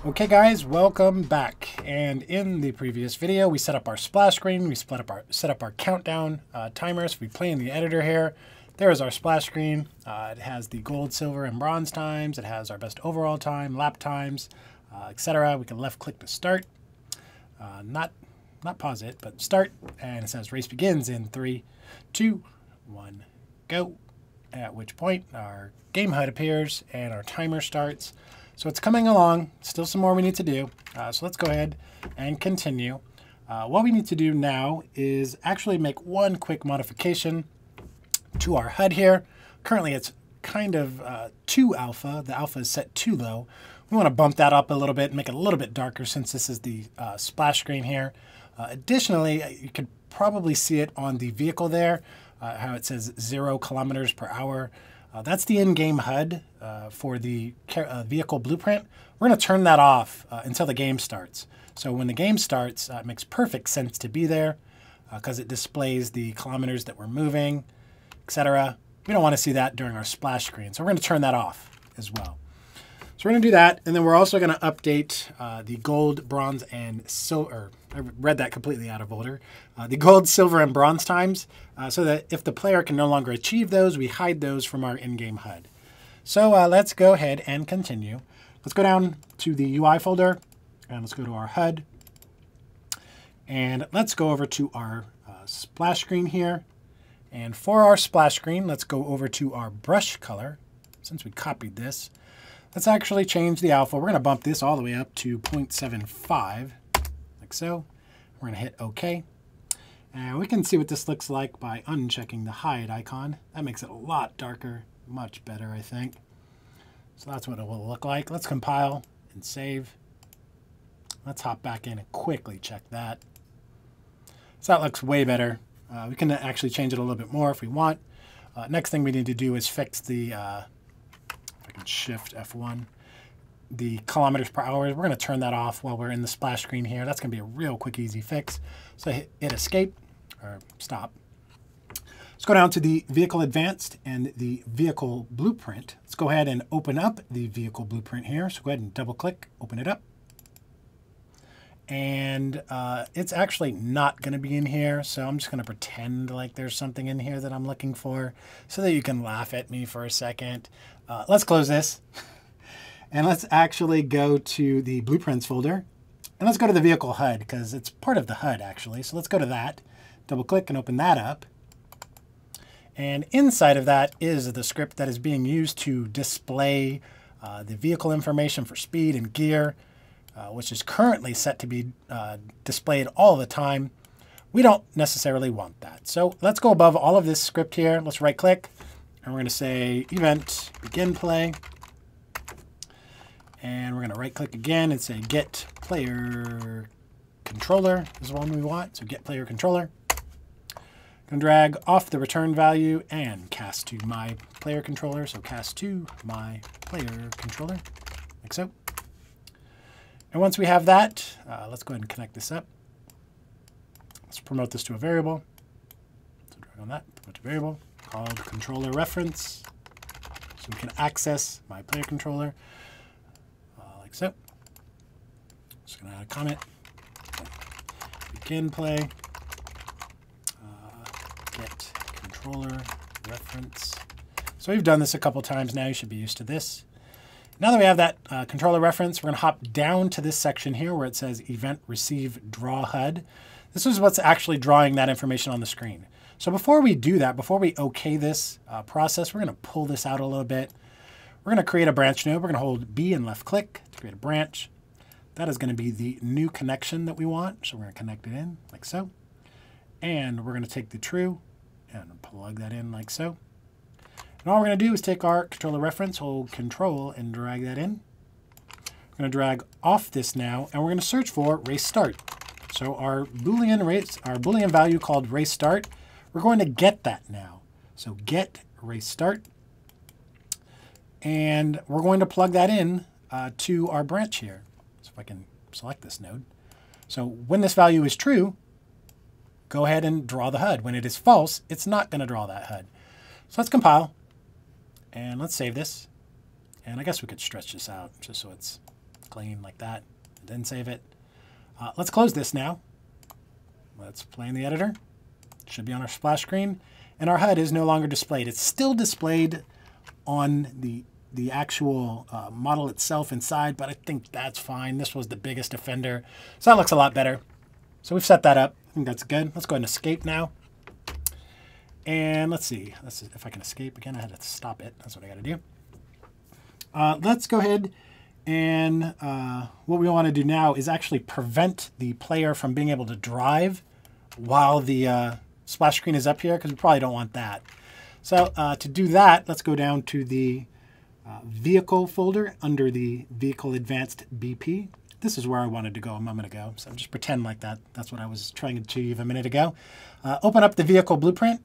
Okay guys, welcome back. And in the previous video, we set up our splash screen, we set up our countdown timers. We play in the editor here. There is our splash screen. It has the gold, silver, and bronze times. It has our best overall time, lap times, etc. We can left click to start. Not pause it, but start. And it says race begins in 3, 2, 1, go. At which point our game HUD appears and our timer starts. So it's coming along, still some more we need to do. So let's go ahead and continue. What we need to do now is actually make one quick modification to our HUD here. Currently it's kind of too alpha. The alpha is set too low. We want to bump that up a little bit, make it a little bit darker since this is the splash screen here. Additionally, you could probably see it on the vehicle there, how it says 0 kilometers per hour. That's the in-game HUD for the vehicle blueprint. We're going to turn that off until the game starts. So when the game starts, it makes perfect sense to be there because it displays the kilometers that we're moving, etc. We don't want to see that during our splash screen, so we're going to turn that off as well. So we're going to do that, and then we're also going to update the gold, bronze, and silver. I read that completely out of order. The gold, silver, and bronze times, so that if the player can no longer achieve those, we hide those from our in-game HUD. So let's go ahead and continue. Let's go down to the UI folder, and let's go to our HUD. And let's go over to our splash screen here. And for our splash screen, let's go over to our brush color. Since we copied this, let's actually change the alpha. We're going to bump this all the way up to 0.75, like so. We're going to hit OK. And we can see what this looks like by unchecking the hide icon. That makes it a lot darker, much better, I think. So that's what it will look like. Let's compile and save. Let's hop back in and quickly check that. So that looks way better. We can actually change it a little bit more if we want. Next thing we need to do is fix the, if I can shift F1, the kilometers per hour. We're going to turn that off while we're in the splash screen here. That's going to be a real quick, easy fix. So hit escape or stop. Let's go down to the vehicle advanced and the vehicle blueprint. Let's go ahead and open up the vehicle blueprint here. So go ahead and double click, open it up. And it's actually not going to be in here, so I'm just going to pretend like there's something in here that I'm looking for so that you can laugh at me for a second. Let's close this. And let's actually go to the blueprints folder. And let's go to the vehicle HUD because it's part of the HUD actually. So let's go to that, double click and open that up. And inside of that is the script that is being used to display the vehicle information for speed and gear. Which is currently set to be displayed all the time. We don't necessarily want that. So let's go above all of this script here. Let's right click and we're going to say event begin play. And we're going to right click again and say get player controller is the one we want. So get player controller. Going to drag off the return value and cast to my player controller. So cast to my player controller like so. And once we have that, let's go ahead and connect this up. Let's promote this to a variable. So drag on that, promote to variable called controller reference. So we can access my player controller like so. Just going to add a comment. Begin play. Get controller reference. So we've done this a couple times now. You should be used to this. Now that we have that controller reference, we're going to hop down to this section here where it says Event Receive Draw HUD. This is what's actually drawing that information on the screen. So before we do that, before we OK this process, we're going to pull this out a little bit. We're going to create a branch node. We're going to hold B and left click to create a branch. That is going to be the new connection that we want. So we're going to connect it in like so. And we're going to take the true and plug that in like so. And all we're going to do is take our controller reference, hold control, and drag that in. We're going to drag off this now, and we're going to search for race start. So our Boolean value called race start, we're going to get that now. So get race start. And we're going to plug that in to our branch here. So if I can select this node. So when this value is true, go ahead and draw the HUD. When it is false, it's not going to draw that HUD. So let's compile. And let's save this. And I guess we could stretch this out just so it's clean like that. Didn't save it. Let's close this now. Let's play in the editor. It should be on our splash screen. And our HUD is no longer displayed. It's still displayed on the actual model itself inside, but I think that's fine. This was the biggest offender. So that looks a lot better. So we've set that up. I think that's good. Let's go ahead and escape now. And let's see. If I can escape again. I had to stop it. That's what I got to do. Let's go ahead and what we want to do now is actually prevent the player from being able to drive while the splash screen is up here, because we probably don't want that. So to do that, let's go down to the vehicle folder under the vehicle advanced BP. This is where I wanted to go a moment ago. So just pretend like that's what I was trying to achieve a minute ago. Open up the vehicle blueprint.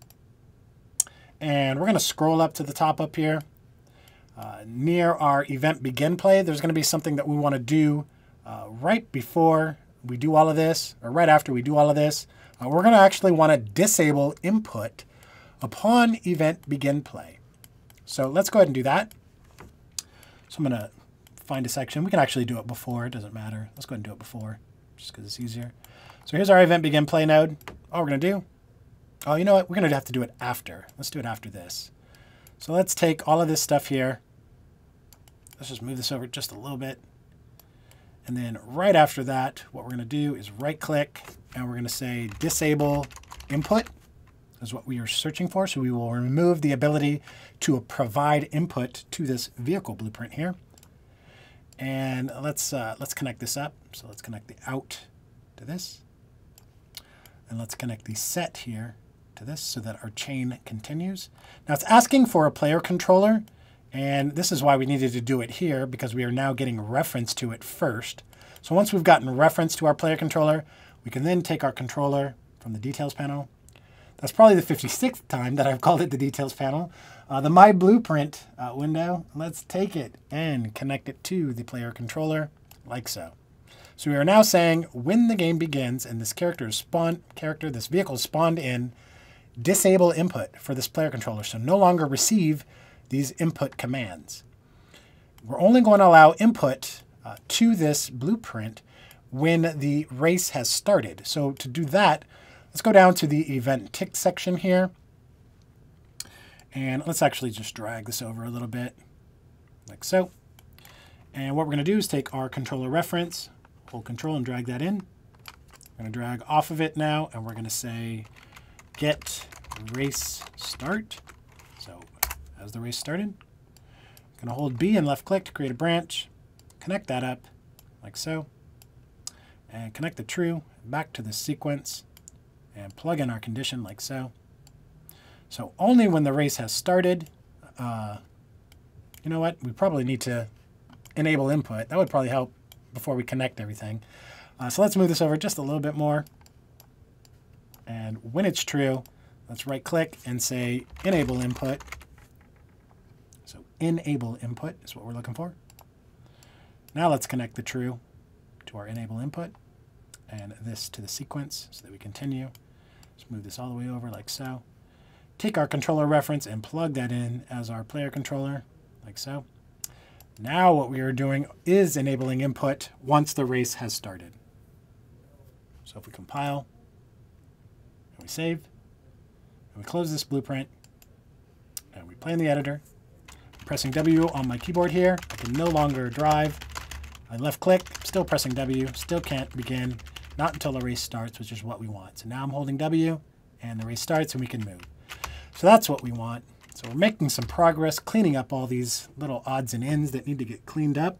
And we're going to scroll up to the top up here. Near our event begin play, there's going to be something that we want to do right before we do all of this, or right after we do all of this. We're going to actually want to disable input upon event begin play. So let's go ahead and do that. So I'm going to find a section. We can actually do it before. It doesn't matter. Let's go ahead and do it before, just because it's easier. So here's our event begin play node. All we're going to do, oh, you know what? We're going to have to do it after. Let's do it after this. So let's take all of this stuff here. Let's just move this over just a little bit. And then right after that, what we're going to do is right click and we're going to say disable input is what we are searching for. So we will remove the ability to provide input to this vehicle blueprint here. And let's connect this up. So let's connect the out to this. And let's connect the set here to this so that our chain continues. Now it's asking for a player controller, and this is why we needed to do it here, because we are now getting reference to it first. So once we've gotten reference to our player controller, we can then take our controller from the details panel. That's probably the 56th time that I've called it the details panel. The My Blueprint window, let's take it and connect it to the player controller like so. So we are now saying when the game begins and this this vehicle is spawned in, disable input for this player controller. So no longer receive these input commands. We're only going to allow input to this blueprint when the race has started. So to do that, let's go down to the event tick section here. And let's actually just drag this over a little bit like so. And what we're going to do is take our controller reference, hold control and drag that in. We're going to drag off of it now, and we're going to say get race start. So as the race started, I'm going to hold B and left click to create a branch, connect that up like so, and connect the true back to the sequence and plug in our condition like so. So only when the race has started, you know what, we probably need to enable input. That would probably help before we connect everything. So let's move this over just a little bit more. And when it's true, let's right click and say enable input. So enable input is what we're looking for. Now let's connect the true to our enable input and this to the sequence so that we continue. Let's move this all the way over like so. Take our controller reference and plug that in as our player controller like so. Now what we are doing is enabling input once the race has started. So if we compile, and we save, and we close this blueprint, and we play in the editor, pressing W on my keyboard here, I can no longer drive. I left click, still pressing W, still can't begin, not until the race starts, which is what we want. So now I'm holding W, and the race starts, and we can move. So that's what we want. So we're making some progress, cleaning up all these little odds and ends that need to get cleaned up.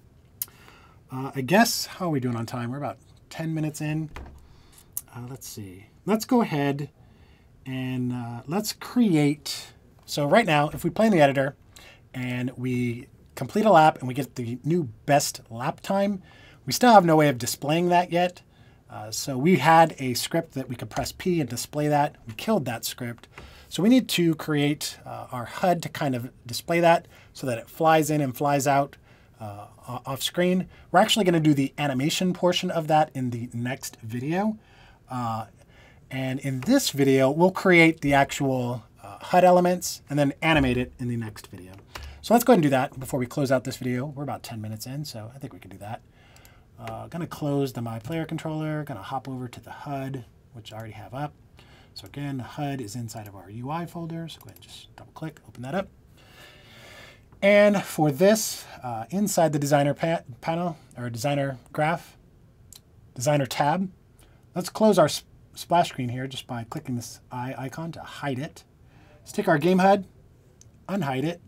I guess, how are we doing on time? We're about 10 minutes in. Let's see. Let's go ahead and let's create. So right now, if we play in the editor and we complete a lap and we get the new best lap time, we still have no way of displaying that yet. So we had a script that we could press P and display that. We killed that script. So we need to create our HUD to kind of display that so that it flies in and flies out off screen. We're actually going to do the animation portion of that in the next video. And in this video, we'll create the actual HUD elements and then animate it in the next video. So let's go ahead and do that before we close out this video. We're about 10 minutes in, so I think we can do that. Going to close the My Player controller. Going to hop over to the HUD, which I already have up. So again, HUD is inside of our UI folder. So go ahead and just double click, open that up. And for this, inside the designer panel, or designer graph, designer tab, let's close our splash screen here just by clicking this eye icon to hide it. Let's take our game HUD, unhide it.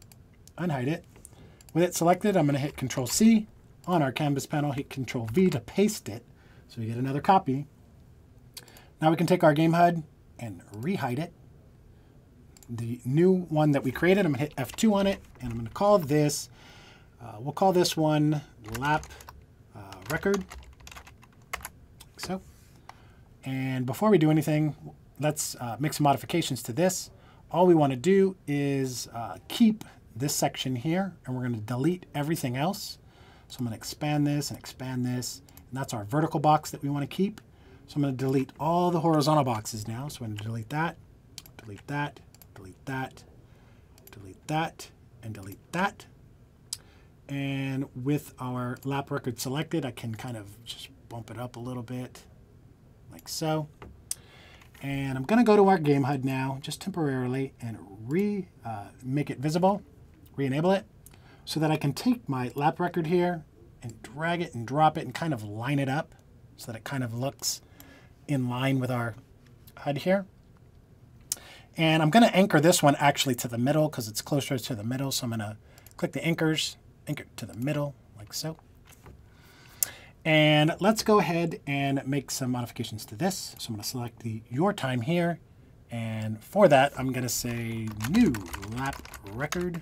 With it selected, I'm going to hit Control-C. On our canvas panel, hit Control-V to paste it so we get another copy. Now we can take our game HUD and re-hide it. The new one that we created, I'm going to hit F2 on it, and I'm going to call this, we'll call this one lap record, like so. And before we do anything, let's make some modifications to this. All we want to do is keep this section here, and we're going to delete everything else. So I'm going to expand this, and that's our vertical box that we want to keep. So I'm going to delete all the horizontal boxes now. So I'm going to delete that, delete that, delete that, delete that, and delete that. And with our lap record selected, I can kind of just bump it up a little bit, like so. And I'm going to go to our game HUD now, just temporarily, and make it visible, re-enable it, so that I can take my lap record here and drag it and drop it and kind of line it up so that it kind of looks in line with our HUD here. And I'm going to anchor this one actually to the middle because it's closer to the middle. So I'm going to click the anchors, anchor to the middle, like so. And let's go ahead and make some modifications to this. So I'm going to select the your time here. And for that, I'm going to say new lap record,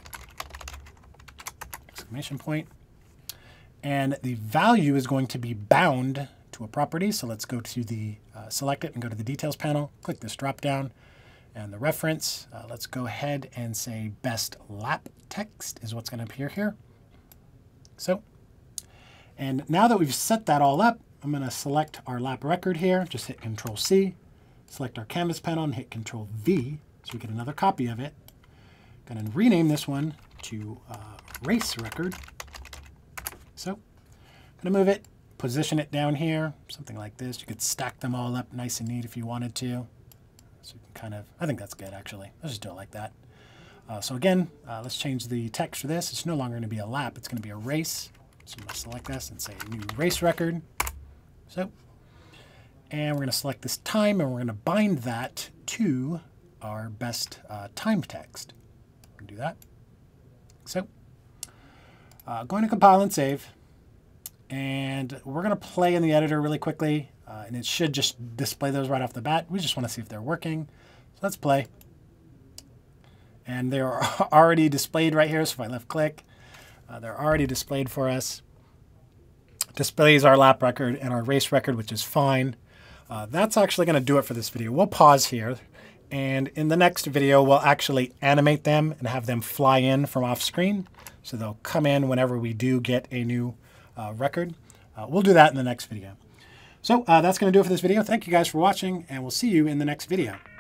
exclamation point. And the value is going to be bound to a property. So let's go to the, select it and go to the details panel, click this drop down and the reference. Let's go ahead and say best lap text is what's going to appear here. So, and now that we've set that all up, I'm going to select our lap record here, just hit Control-C, select our canvas panel and hit Control-V so we get another copy of it. Going to rename this one to race record. So I'm going to move it, position it down here, something like this. You could stack them all up nice and neat if you wanted to. So you can kind of, I think that's good actually. Let's just do it like that. So again, let's change the text for this. It's no longer going to be a lap, it's going to be a race. So I'm going to select this and say new race record. So, and we're going to select this time and we're going to bind that to our best time text. We're going to do that. So, going to compile and save. And we're going to play in the editor really quickly. And it should just display those right off the bat. We just want to see if they're working. So let's play. And they're already displayed right here. So if I left click, they're already displayed for us. Displays our lap record and our race record, which is fine. That's actually going to do it for this video. We'll pause here. And in the next video, we'll actually animate them and have them fly in from off screen. So they'll come in whenever we do get a new record. We'll do that in the next video. So that's going to do it for this video. Thank you guys for watching, and we'll see you in the next video.